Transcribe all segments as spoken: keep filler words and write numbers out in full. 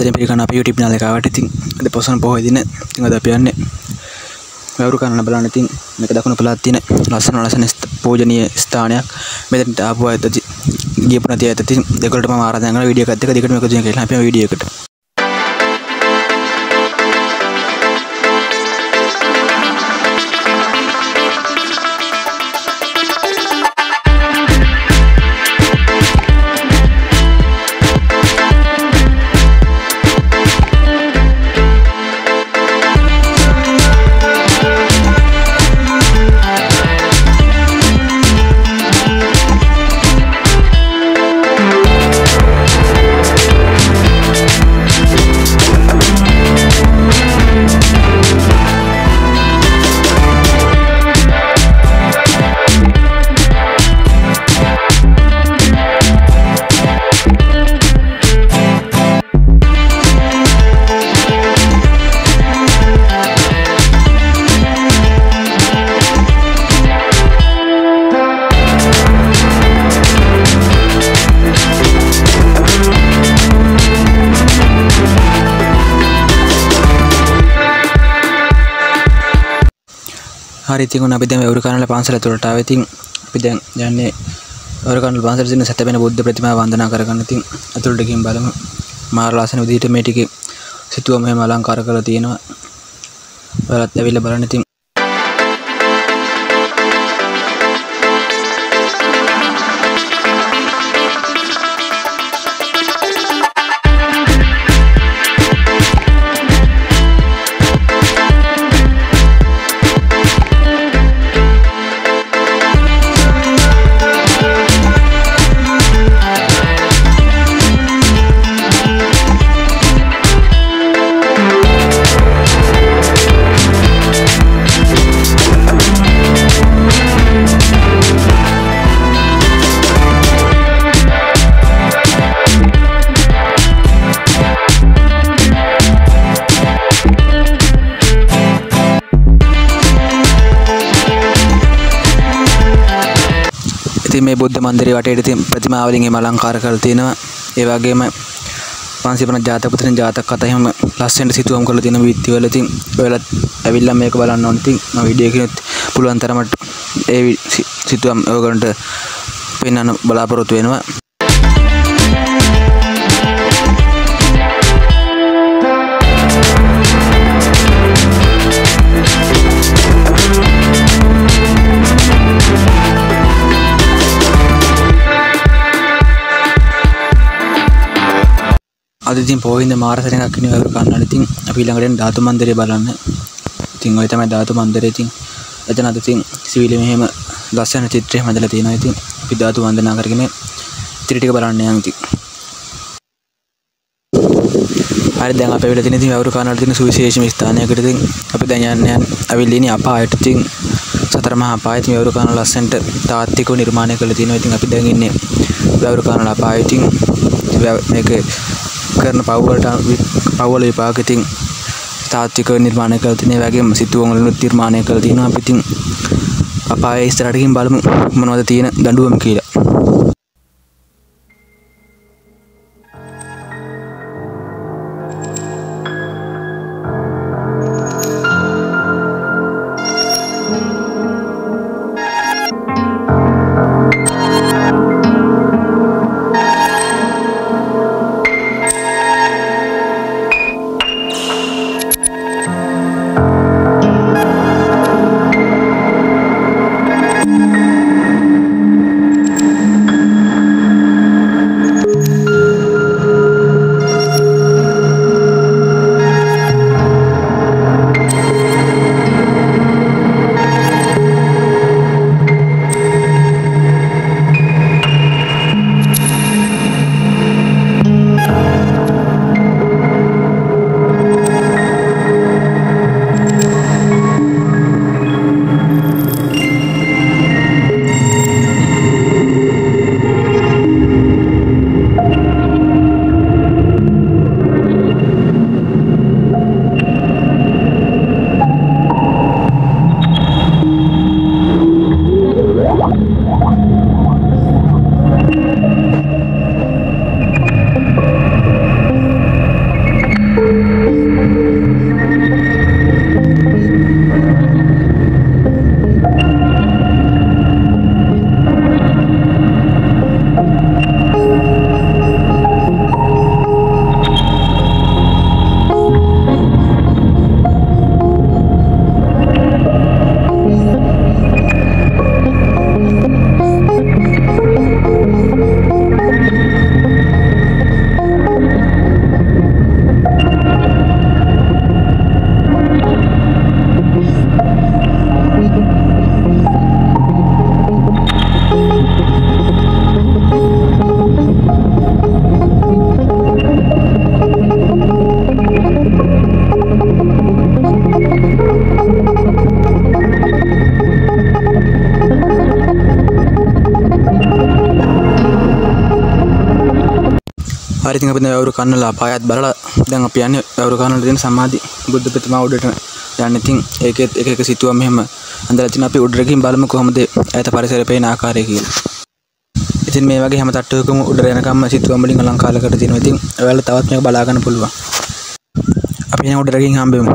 ආදරයෙන් පිළිගන්න අපේ YouTube channel එක ආවට ඉතින් අද පොසොන් පොහොය දින ඉතින් අද අපි යන්නේ වැවුරු කන්න බලන්න ඉතින් මේක දකුණු පළාත් තියෙන ලස්සන ලස්සන පූජනීය ස්ථානයක් මෙතනට ආපු අයත් ගියපු නැති අයත් ඉතින් දෙකලටම මම ආරාධනා කරනවා වීඩියෝ එකත් එක්ක දෙකටම එකතු වෙන්න කියලා අපි වීඩියෝ එකට hari ඉතින් අපි දැන් වැවුරු කන්නල පන්සල ඇතුළට ආවේ. ඉතින් අපි දැන් යන්නේ වැවුරු කන්නල පන්සලේ තියෙන සතපෙන බුද්ධ ප්‍රතිමාව වන්දනා කරගන්න. ඉතින් ඇතුළට ගිහින් බලමු. මාරලාසන විදිහට මේ ටිකේ සිතුවම එහෙම අලංකාර කරලා තියෙනවා. ඔයාලත් ඇවිල්ලා බලන්න. ඉතින් මේ බුද්ධ මන්දිරයේ වටේට තියෙන ප්‍රතිමා වලින් එම අලංකාර කරලා තියෙනවා. ඒ වගේම පන්සිය පනස් ජාතක පුතෙන් ජාතක කතා එහෙම ලස්සනට සිතුවම් කරලා තියෙන විත්ති වල. ඉතින් ඔයාලත් ඇවිල්ලා මේක බලන්න ඕන. ඉතින් මම වීඩියෝ එකකිනුත් පුළුවන් තරමට ඒ සිතුවම් ඔයගොල්ලන්ට පෙන්වන්න බලාපොරොත්තු වෙනවා. අද ඉතින් පොහින්ද මාරසරයක් ඉන්නේ වැවුරු කන්නල. ඉතින් අපි ළඟට එන ධාතු මන්දිරය බලන්න. ඉතින් ඔය තමයි ධාතු මන්දිරය. ඉතින් එතන අද ඉතින් සිවිලි මෙහෙම ලස්සන චිත්‍රයක් හදලා තියෙනවා. ඉතින් අපි ධාතු වන්දනා කරගෙන ඉතිරි ටික බලන්න යමු. ඉතින් හරි දැන් අපි වෙලා තියෙන ඉතින් වැවුරු කන්නල තියෙන සුවිශේෂී ස්ථානයකට ඉතින් අපි දැන් යන්නේ අවිල්ල ඉන්නේ අපායට. ඉතින් සතර මහා අපාය. ඉතින් වැවුරු කන්නල ලස්සනට තාත්විකව නිර්මාණය කරලා තියෙනවා. ඉතින් අපි දැන් ඉන්නේ වැවුරු කන්නල අපාය. ඉතින් මේක කරන පව්වලට පව්වල විපාක ඉතින් තාත්වික නිර්මාණය කරලා තියෙන. ඒ වගේම සිතුවම් වලින් නිර්මාණය කරලා තියෙනවා. අපි ඉතින් අපායේ ඉස්සරහට ගිහින් බලමු මොනවද තියෙන දඬුවම් කියලා. හරි ඉතින් අපි දැන් වැවුරු කන්නලා පායත් බලලා දැන් අපි යන්නේ වැවුරු කන්නලා තියෙන සමාධි බුද්ධ ප්‍රතිමා උඩට යන්න. ඉතින් ඒකෙත් එක එක සිතුවම් මෙහෙම අඳලා තිනවා. අපි උඩට ගිහින් බලමු කොහොමද ඈත පරිසරය පේන ආකාරය කියලා. ඉතින් මේ වගේ හැම තට්ටුවකම උඩට යනකම් සිතුවම් වලින් අලංකාර කරලා තියෙනවා. ඉතින් ඔයාලා තවත් මේක බලා ගන්න පුළුවන්. අපි එහෙනම් උඩට ගිහින් හම්බෙමු.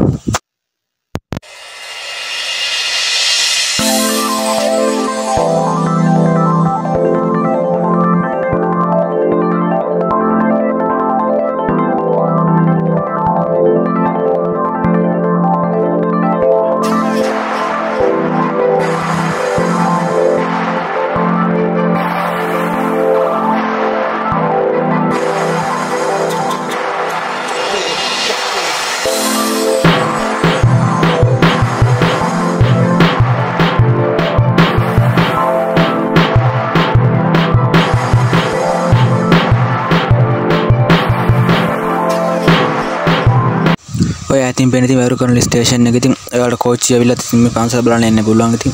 ඔය ඇතින් පේන ඉතින් වැවුරු කන්නල ස්ටේෂන් එක. ඉතින් ඔයාලට කෝච්චිය ඇවිල්ලා ඉතින් මේ පන්සල බලන්න එන්න පුළුවන්. ඉතින්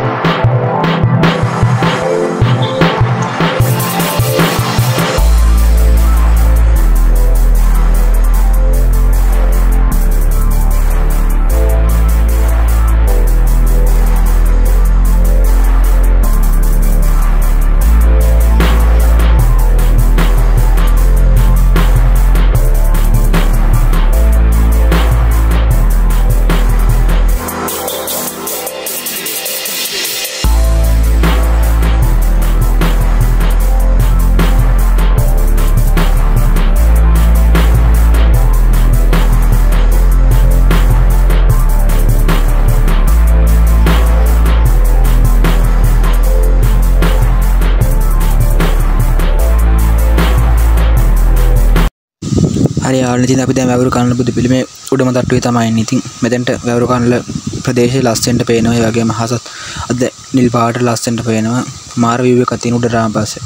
හරි යාළුවනේ ඉතින් අපි දැන් වැවුරු කන්නල බුදු පිළිමේ උඩම තට්ටුවේ තමයි ඉන්නේ. ඉතින් මෙතෙන්ට වැවුරු කන්නල ප්‍රදේශයේ ලස්සනට පේනවා. ඒ වගේම හසත් අද නිල් පාට ලස්සනට පේනවා. මාර view එකක් තියෙන උඩට ආවන් පස්සේ.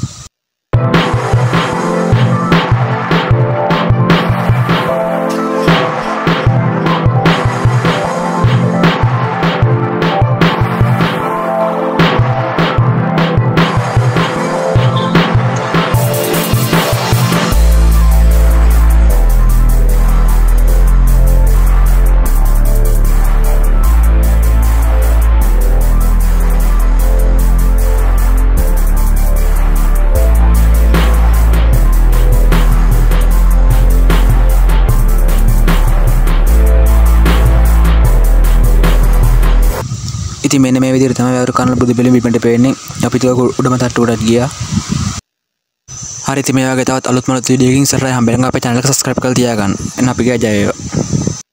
ඉතින් මෙන්න මේ විදිහට තමයි වැවුරු කන්නල බුදු පිළිම පිටින්ට පේන්නේ. අපි ටික උඩම තට්ටුවටත් ගියා. හරි ඉතින් මේ වගේ තවත් අලුත්ම වීඩියෝ එකකින් ඉස්සරහට හම්බෙන්න අපේ channel එක subscribe කරලා තියාගන්න. එහෙනම් අපි ගියා ජය වේවා.